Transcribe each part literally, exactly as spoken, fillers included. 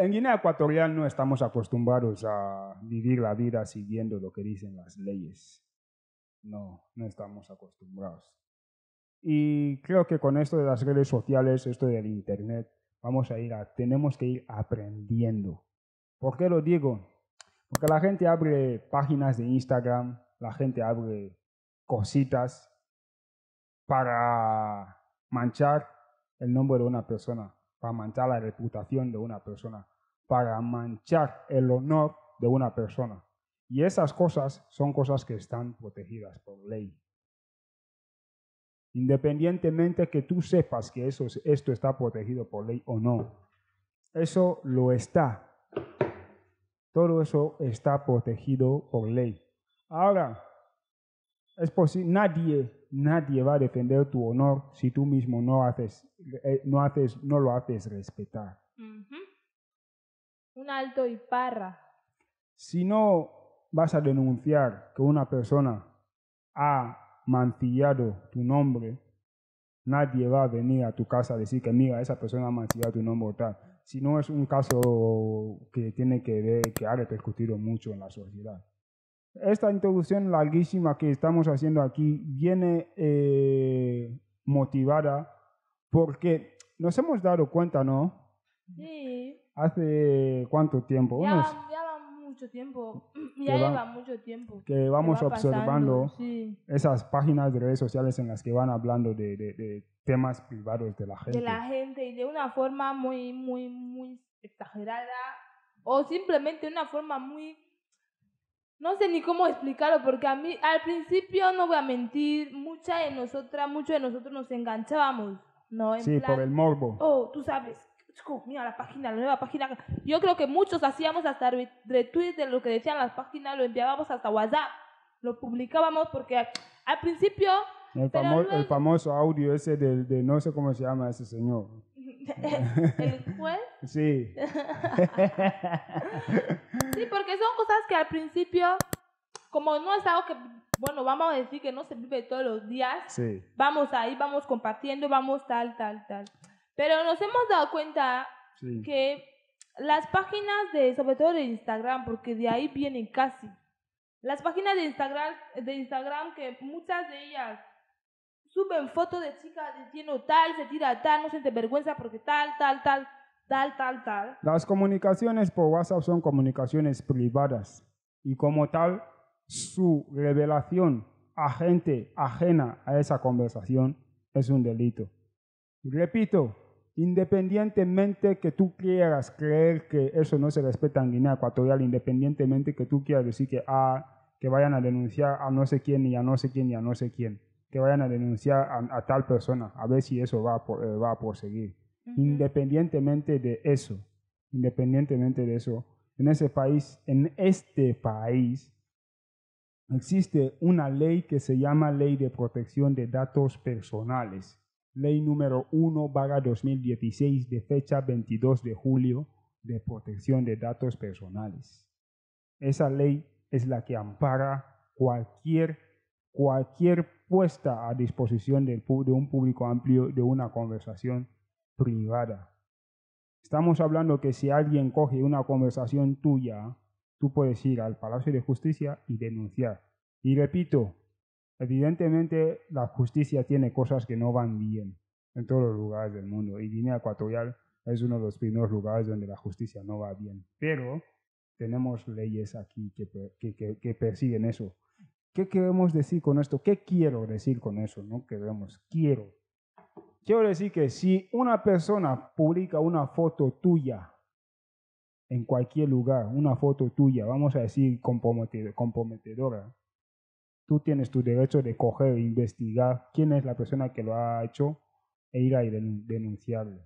en Guinea Ecuatorial no estamos acostumbrados a vivir la vida siguiendo lo que dicen las leyes. No, no estamos acostumbrados. Y creo que con esto de las redes sociales, esto del internet, vamos a ir a, tenemos que ir aprendiendo. ¿Por qué lo digo? Porque la gente abre páginas de Instagram, la gente abre cositas para manchar el nombre de una persona, para manchar la reputación de una persona, para manchar el honor de una persona. Y esas cosas son cosas que están protegidas por ley. Independientemente que tú sepas que eso, esto está protegido por ley o no, eso lo está. Todo eso está protegido por ley. Ahora, es posible, nadie, nadie va a defender tu honor si tú mismo no haces, eh, no haces, no lo haces respetar. Uh-huh. Un alto y parra. Si no vas a denunciar que una persona ha mancillado tu nombre, nadie va a venir a tu casa a decir que mira, esa persona ha mancillado tu nombre o tal. Si no es un caso que tiene que ver, que ha repercutido mucho en la sociedad. Esta introducción larguísima que estamos haciendo aquí viene eh, motivada porque nos hemos dado cuenta, ¿no? Sí. ¿Hace cuánto tiempo? Ya, Unos, ya va mucho tiempo. Ya lleva va, mucho tiempo. Que vamos que va observando pasando, sí. esas páginas de redes sociales en las que van hablando de, de, de temas privados de la gente. De la gente y de una forma muy, muy, muy exagerada o simplemente una forma muy... No sé ni cómo explicarlo, porque a mí, al principio, no voy a mentir, mucha de nosotras, muchos de nosotros nos enganchábamos, ¿no? En sí, plan, por el morbo. Oh, tú sabes, chico, mira la página, la nueva página. Yo creo que muchos hacíamos hasta retweets de lo que decían las páginas, lo enviábamos hasta WhatsApp, lo publicábamos porque al principio... El, pero famo luego, el famoso audio ese de, de no sé cómo se llama ese señor. ¿El juez? Sí. Sí, porque son cosas que al principio, como no es algo que, bueno, vamos a decir que no se vive todos los días, sí. Vamos ahí, vamos compartiendo, vamos tal, tal, tal. Pero nos hemos dado cuenta sí. que las páginas de, sobre todo de Instagram, porque de ahí vienen casi, las páginas de Instagram, de Instagram que muchas de ellas suben fotos de chicas diciendo tal, se tira tal, no se te vergüenza porque tal, tal, tal, tal, tal, tal. Las comunicaciones por WhatsApp son comunicaciones privadas y como tal, su revelación a gente ajena a esa conversación es un delito. Repito, independientemente que tú quieras creer que eso no se respeta en Guinea Ecuatorial, independientemente que tú quieras decir que, ah, que vayan a denunciar a no sé quién y a no sé quién y a no sé quién, que vayan a denunciar a, a tal persona, a ver si eso va a, eh, va a proseguir. Uh-huh. Independientemente de eso, independientemente de eso, en ese país, en este país, existe una ley que se llama Ley de Protección de Datos Personales, ley número uno barra dos mil dieciséis de fecha veintidós de julio de protección de datos personales. Esa ley es la que ampara cualquier, cualquier puesta a disposición de, de un público amplio de una conversación privada. Estamos hablando que si alguien coge una conversación tuya, tú puedes ir al Palacio de Justicia y denunciar. Y repito, evidentemente la justicia tiene cosas que no van bien en todos los lugares del mundo y Guinea Ecuatorial es uno de los primeros lugares donde la justicia no va bien. Pero tenemos leyes aquí que, que, que, que persiguen eso. ¿Qué queremos decir con esto? ¿Qué quiero decir con eso? No queremos, quiero. Quiero decir que si una persona publica una foto tuya en cualquier lugar, una foto tuya, vamos a decir comprometedora, tú tienes tu derecho de coger e investigar quién es la persona que lo ha hecho e ir a denunciarle.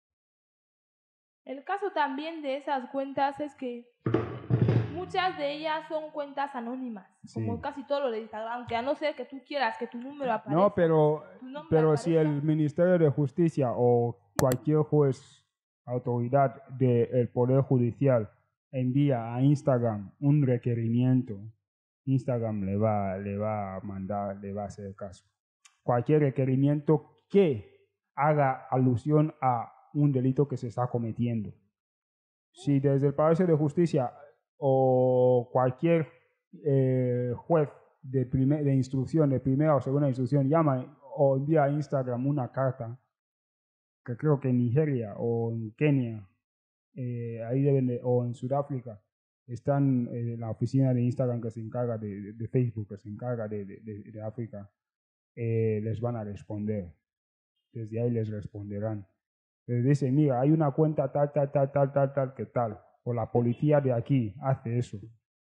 El caso también de esas cuentas es que muchas de ellas son cuentas anónimas, sí. Como casi todo lo de Instagram, que a no ser que tú quieras que tu número aparezca. No, pero, pero aparezca. Si el Ministerio de Justicia o cualquier juez, autoridad del Poder Judicial envía a Instagram un requerimiento, Instagram le va, le va a mandar, le va a hacer caso. Cualquier requerimiento que haga alusión a un delito que se está cometiendo. Si desde el Palacio de Justicia o cualquier eh, juez de, primer, de instrucción, de primera o segunda instrucción, llama o envía a Instagram una carta, que creo que en Nigeria o en Kenia, eh, ahí deben de, o en Sudáfrica, están en eh, la oficina de Instagram que se encarga de, de, de Facebook, que se encarga de, de, de, de África, eh, les van a responder. Desde ahí les responderán. Les dicen, mira, hay una cuenta tal, tal, tal, tal, tal, tal, que tal. O la policía de aquí hace eso.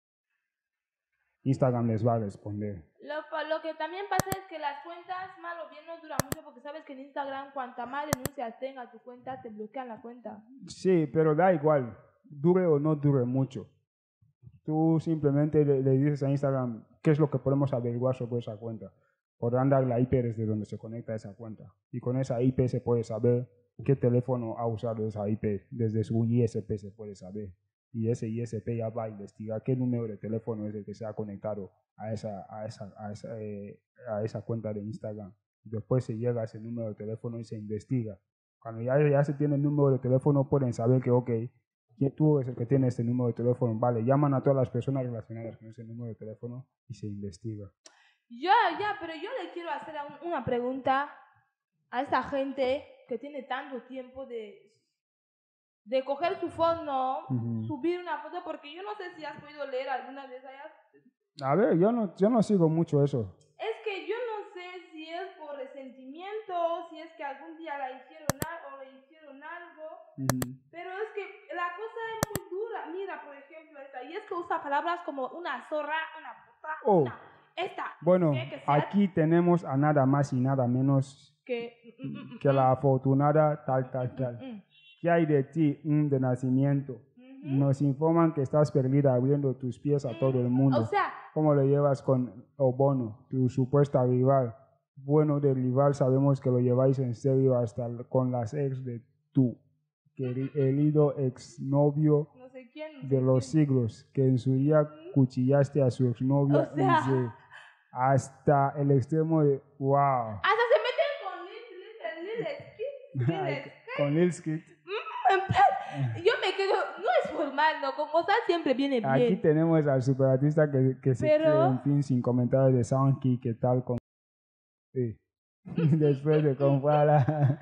Instagram les va a responder. Lo, lo que también pasa es que las cuentas, mal o bien, no duran mucho porque sabes que en Instagram, cuanta más denuncias tenga tu cuenta, te bloquean la cuenta. Sí, pero da igual, dure o no dure mucho. Tú simplemente le, le dices a Instagram qué es lo que podemos averiguar sobre esa cuenta. Podrán dar la I P desde donde se conecta esa cuenta. Y con esa I P se puede saber qué teléfono ha usado esa I P. Desde su I S P se puede saber. Y ese I S P ya va a investigar qué número de teléfono es el que se ha conectado a esa, a esa, a esa, eh, a esa cuenta de Instagram. Después se llega a ese número de teléfono y se investiga. Cuando ya, ya se tiene el número de teléfono, pueden saber que, ok, tú eres el que tiene este número de teléfono. Vale, llaman a todas las personas relacionadas con ese número de teléfono y se investiga. Ya, ya, pero yo le quiero hacer una pregunta a esta gente que tiene tanto tiempo de, de coger su fondo, uh-huh. subir una foto, porque yo no sé si has podido leer alguna vez hayas... A ver, yo no, yo no sigo mucho eso. Es que yo no sé si es por resentimiento, si es que algún día la hicieron algo, o le hicieron algo, uh-huh. pero es que la cosa es muy dura. Mira, por ejemplo, esta, y es que usa palabras como una zorra, una puta, oh. una... Esta, bueno, que sea... aquí tenemos a nada más y nada menos que, mm, mm, que mm, la afortunada tal, tal, tal. Mm, mm. ¿Qué hay de ti mm, de nacimiento? Uh-huh. Nos informan que estás perdida abriendo tus pies a todo el mundo. O sea, ¿cómo lo llevas con Obono, tu supuesta rival? Bueno, de rival sabemos que lo lleváis en serio hasta con las ex de tu querido exnovio no sé quién, no de sé los quién. siglos, que en su día cuchillaste a su exnovia O sea, y se, hasta el extremo de wow. Hasta se meten con Lil, Lil, Lil, Lil, Lil, Lil, con Lil Skit. Yo me quedo, no es formal, no, con cosas siempre viene bien. Aquí tenemos al superartista que, que se Pero... cree, en fin, sin comentarios de Soundkey, ¿qué tal? Con... Sí. Después de comprar la,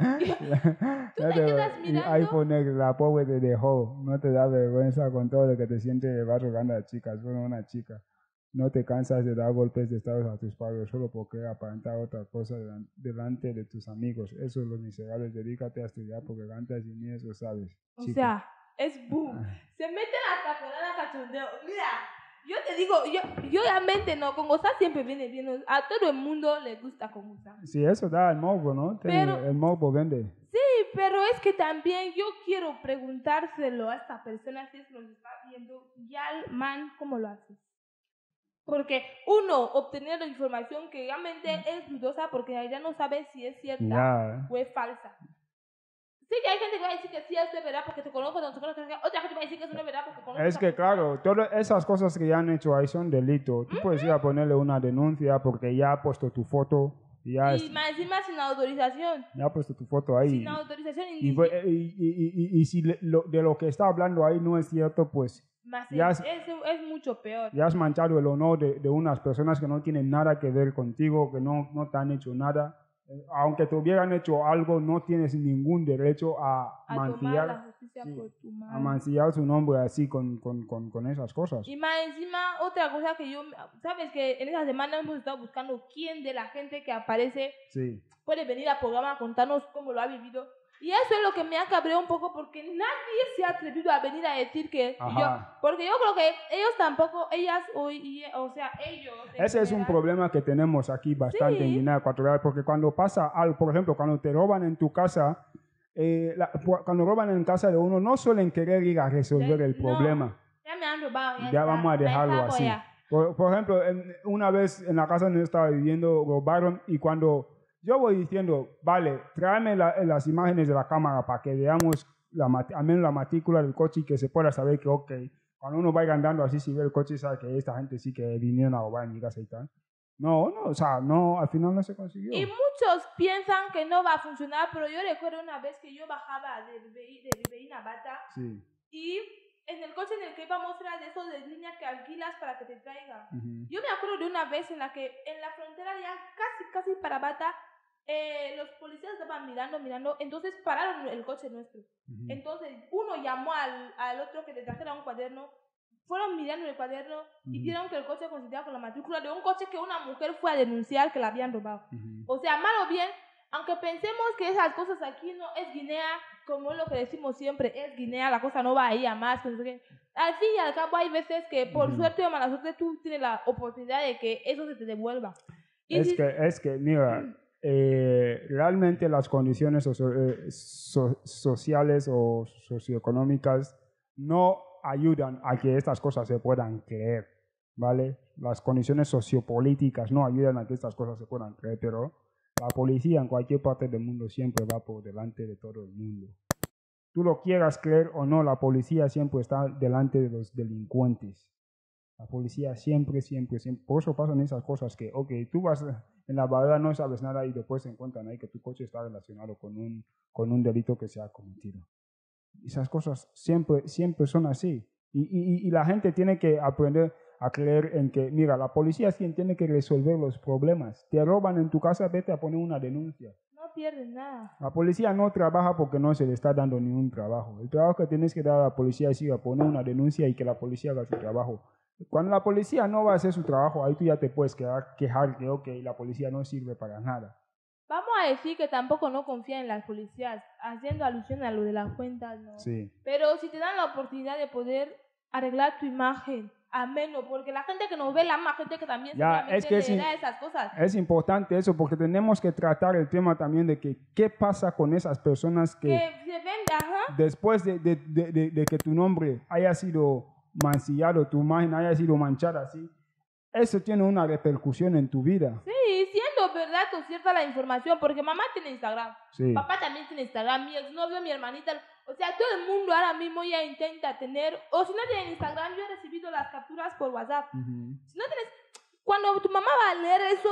la, ¿Tú te quedas mirando? iPhone X, la pobre te dejó. No te da vergüenza con todo lo que te sientes, vas rogando a chicas, bueno, una chica. No te cansas de dar golpes de estado a tus padres solo porque aparentar otra cosa delante de tus amigos. Eso es los miserables. Dedícate a estudiar porque cantas y ni eso sabes. O chica. sea, es boom. Se meten hasta con la cachondeo. Mira, yo te digo, yo, yo realmente no, con gozar siempre viene bien. A todo el mundo le gusta con gozar. Sí, eso da el morbo, ¿no? Pero, el morbo vende. Sí, pero es que también yo quiero preguntárselo a esta persona si es lo que está viendo. Ya, man, ¿cómo lo haces? Porque uno, obtener la información que realmente es dudosa porque ella no sabe si es cierta yeah. o es falsa. Sí, que hay gente que va a decir que sí es verdad porque te conozco, no te conozco, otra gente va a decir que eso no es verdad porque conozco. Es que claro, todas esas cosas que ya han hecho ahí son delito. Tú uh-huh. puedes ir a ponerle una denuncia porque ya ha puesto tu foto. Y, ya y es, más encima sin autorización. Ya ha puesto tu foto ahí. Sin autorización. Y, y, y, y, y, y si lo, de lo que está hablando ahí no es cierto, pues... Más ya es, es, es mucho peor. Ya has manchado el honor de, de unas personas que no tienen nada que ver contigo, que no, no te han hecho nada. Eh, aunque te hubieran hecho algo, no tienes ningún derecho a, a mancillar, la justicia sí, por tu a mancillar su nombre así con, con, con, con esas cosas. Y más encima, otra cosa que yo... Sabes que en esa semana hemos estado buscando quién de la gente que aparece sí. puede venir al programa a contarnos cómo lo ha vivido. Y eso es lo que me ha cabreado un poco porque nadie se ha atrevido a venir a decir que yo, porque yo creo que ellos tampoco, ellas o, y, o sea, ellos. Ese es un problema que tenemos aquí bastante sí. en Guinea Ecuatorial, porque cuando pasa algo, por ejemplo, cuando te roban en tu casa, eh, la, cuando roban en casa de uno, no suelen querer ir a resolver el problema. No, ya me han robado. Ya, ya vamos a dejarlo así. Por, por ejemplo, en, una vez en la casa donde yo estaba viviendo, robaron y cuando... Yo voy diciendo, vale, tráeme la, las imágenes de la cámara para que veamos la, al menos la matrícula del coche y que se pueda saber que, ok, cuando uno vaya andando así, si ve el coche, sabe que esta gente sí que vinieron a robar en mi casa y tal. No, no, o sea, no, al final no se consiguió. Y muchos piensan que no va a funcionar, pero yo recuerdo una vez que yo bajaba de, de, de Ribeirina Bata sí. y en el coche en el que íbamos era de esos de línea que alquilas para que te traigan. Uh-huh. Yo me acuerdo de una vez en la que en la frontera ya casi, casi para Bata, eh, los policías estaban mirando, mirando, entonces pararon el coche nuestro. Uh-huh. Entonces uno llamó al, al otro que le trajera un cuaderno, fueron mirando el cuaderno uh-huh. y vieron que el coche coincidía con la matrícula de un coche que una mujer fue a denunciar que la habían robado. Uh-huh. O sea, mal o bien, aunque pensemos que esas cosas aquí no es Guinea, como es lo que decimos siempre, es Guinea, la cosa no va ahí a más. Al fin y al cabo hay veces que por uh-huh. suerte o mala suerte tú tienes la oportunidad de que eso se te devuelva. Y es, si... que, es que, mira, eh, realmente las condiciones socio, eh, so, sociales o socioeconómicas no ayudan a que estas cosas se puedan creer, ¿vale? Las condiciones sociopolíticas no ayudan a que estas cosas se puedan creer, pero la policía en cualquier parte del mundo siempre va por delante de todo el mundo. Tú lo quieras creer o no, la policía siempre está delante de los delincuentes. La policía siempre, siempre, siempre. Por eso pasan esas cosas que, ok, tú vas en la barrera, no sabes nada y después se encuentran ahí que tu coche está relacionado con un, con un delito que se ha cometido. Esas cosas siempre, siempre son así. Y, y, y la gente tiene que aprender a creer en que, mira, la policía sí tiene que resolver los problemas. Te roban en tu casa, vete a poner una denuncia. No pierdes nada. La policía no trabaja porque no se le está dando ningún trabajo. El trabajo que tienes que dar a la policía es ir a poner una denuncia y que la policía haga su trabajo. Cuando la policía no va a hacer su trabajo, ahí tú ya te puedes quedar, quejar que, ok, la policía no sirve para nada. Vamos a decir que tampoco no confía en las policías, haciendo alusión a lo de las cuentas, ¿no? Sí. Pero si te dan la oportunidad de poder arreglar tu imagen, ameno, porque la gente que nos ve, la más gente que también ya, es que es, esas cosas. Es importante eso, porque tenemos que tratar el tema también de que qué pasa con esas personas que, que se ven, ajá. después de, de, de, de, de que tu nombre haya sido mancillado, tu imagen haya sido manchada así, eso tiene una repercusión en tu vida. Sí, siendo verdad o cierta la información, porque mamá tiene Instagram, sí. papá también tiene Instagram, mi exnovio, mi hermanita, o sea, todo el mundo ahora mismo ya intenta tener, o si no tienen Instagram, yo he recibido las capturas por WhatsApp. Uh-huh. Si no tienes, cuando tu mamá va a leer eso,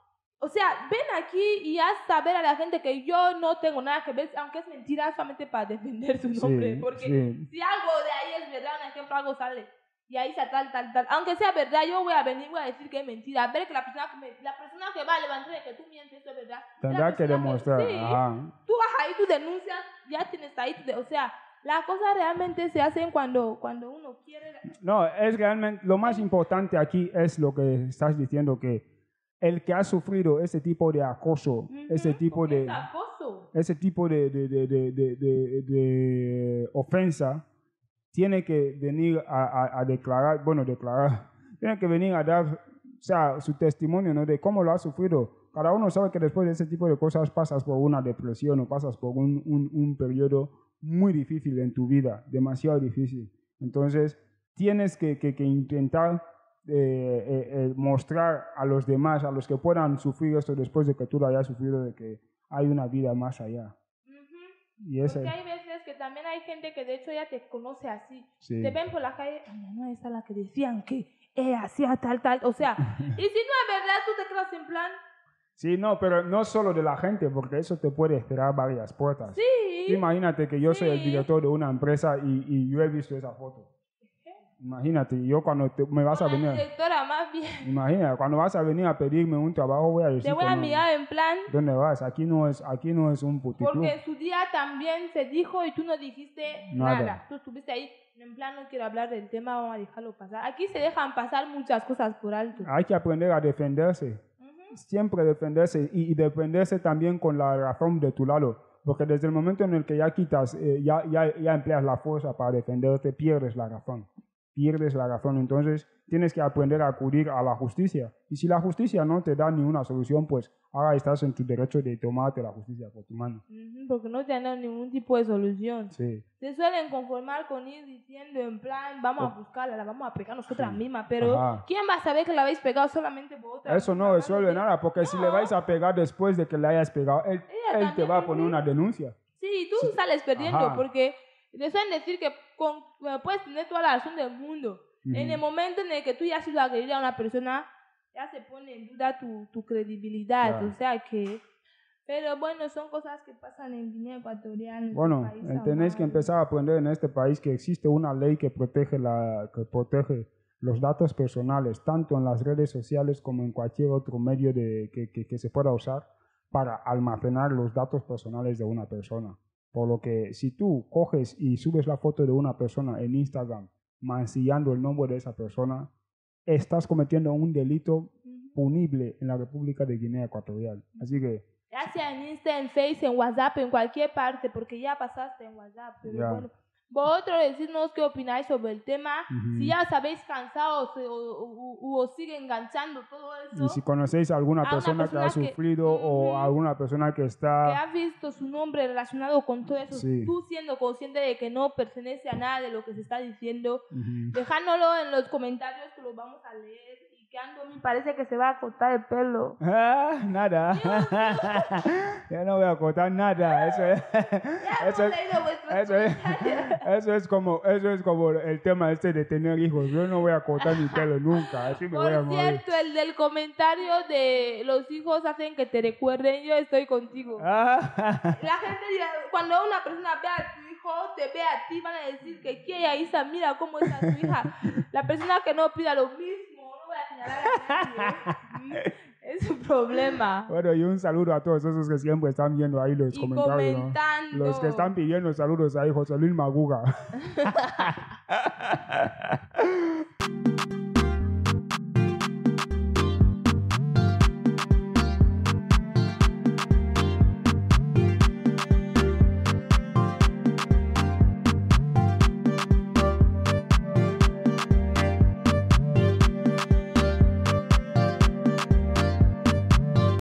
o sea, ven aquí y haz saber a la gente que yo no tengo nada que ver, aunque es mentira, solamente para defender su nombre, sí, porque sí. si algo de ahí es verdad, un ejemplo, algo sale. Y ahí está tal, tal, tal. Aunque sea verdad, yo voy a venir, voy a decir que es mentira. A ver que la persona que, me, la persona que va a levantar que tú mientes, eso es verdad. Tendrá que demostrar. Que, sí, ajá. Tú vas ahí, tú denuncias, ya tienes ahí. Tu de, o sea, las cosas realmente se hacen cuando, cuando uno quiere. No, es realmente, lo más importante aquí es lo que estás diciendo, que el que ha sufrido ese tipo de acoso, uh-huh, ese tipo de, acoso? ese tipo de, de, de, de, de, de, de ofensa, tiene que venir a, a, a declarar, bueno, declarar, tiene que venir a dar, o sea, su testimonio, ¿no? De cómo lo ha sufrido. Cada uno sabe que después de ese tipo de cosas pasas por una depresión o pasas por un, un, un periodo muy difícil en tu vida, demasiado difícil. Entonces, tienes que, que, que intentar eh, eh, eh, mostrar a los demás, a los que puedan sufrir esto después de que tú lo hayas sufrido, de que hay una vida más allá. Uh-huh. Y ese, porque hay veces que también hay gente que de hecho ya te conoce así. Sí. Te ven por la calle, ay, no, esa es la que decían que ella hacía tal, tal. O sea, y si no es verdad, tú te quedas en plan. Sí, no, pero no solo de la gente, porque eso te puede esperar varias puertas. Sí. Imagínate que yo sí. soy el director de una empresa y, y yo he visto esa foto. Imagínate, yo cuando te, me vas una a venir... directora más bien. Imagina, cuando vas a venir a pedirme un trabajo, voy a decir... Te voy a mirar no, en plan... ¿Dónde vas? Aquí no es, aquí no es un puticlub. Porque en su día también se dijo y tú no dijiste nada. nada. Tú estuviste ahí, en plan, no quiero hablar del tema, vamos a dejarlo pasar. Aquí se dejan pasar muchas cosas por alto. Hay que aprender a defenderse. Uh-huh. Siempre defenderse y, y defenderse también con la razón de tu lado. Porque desde el momento en el que ya quitas, eh, ya, ya, ya empleas la fuerza para defenderte, pierdes la razón. Pierdes la razón, entonces tienes que aprender a acudir a la justicia. Y si la justicia no te da ninguna solución, pues ahora estás en tu derecho de tomarte la justicia por tu mano. Uh-huh, porque no tienen ningún tipo de solución. Sí. Se suelen conformar con ir diciendo en plan, vamos oh. a buscarla, la vamos a pegar nosotras sí. mismas, pero Ajá. ¿quién va a saber que la habéis pegado solamente por otra? Eso no resuelve nada, porque no. si le vais a pegar después de que la hayas pegado, él, él te va a poner una denuncia. Sí, tú sí. sales perdiendo, Ajá. porque les suelen decir que con, puedes tener toda la razón del mundo. Uh-huh. En el momento en el que tú ya has sido agredida a una persona, ya se pone en duda tu, tu credibilidad. Claro. O sea que Pero bueno, son cosas que pasan en Guinea Ecuatorial. Bueno, tenéis que empezar a aprender en este país que existe una ley que protege, la, que protege los datos personales, tanto en las redes sociales como en cualquier otro medio de, que, que, que se pueda usar para almacenar los datos personales de una persona. Por lo que si tú coges y subes la foto de una persona en Instagram mancillando el nombre de esa persona, estás cometiendo un delito punible en la República de Guinea Ecuatorial. Así que ya sea en Insta, en Face, en WhatsApp, en cualquier parte, porque ya pasaste en WhatsApp. Pero yeah. Bueno, vosotros decirnos qué opináis sobre el tema, uh-huh. Si ya os habéis cansado o, o, o, o os sigue enganchando todo eso. Y si conocéis a alguna persona, persona que ha que, sufrido uh-huh. o a alguna persona que está... que ha visto su nombre relacionado con todo eso, sí. Tú siendo consciente de que no pertenece a nada de lo que se está diciendo, uh-huh. Dejándolo en los comentarios que los vamos a leer. A mí parece que se va a cortar el pelo. Ah, nada. Yo no voy a cortar nada. Eso es, eso es, eso es, eso es como, eso es como el tema este de tener hijos. Yo no voy a cortar mi pelo nunca. Así me Por voy a morir. cierto, el del comentario de los hijos hacen que te recuerden, yo estoy contigo. Ah. La gente dirá, cuando una persona ve a tu hijo, te ve a ti, van a decir que ¿qué es Isa? Mira cómo es a tu hija. La persona que no pida lo mismo. Es un problema. Bueno, y un saludo a todos esos que siempre están viendo ahí los y comentarios, comentando. ¿no? Los que están pidiendo saludos ahí, José Luis Maguga.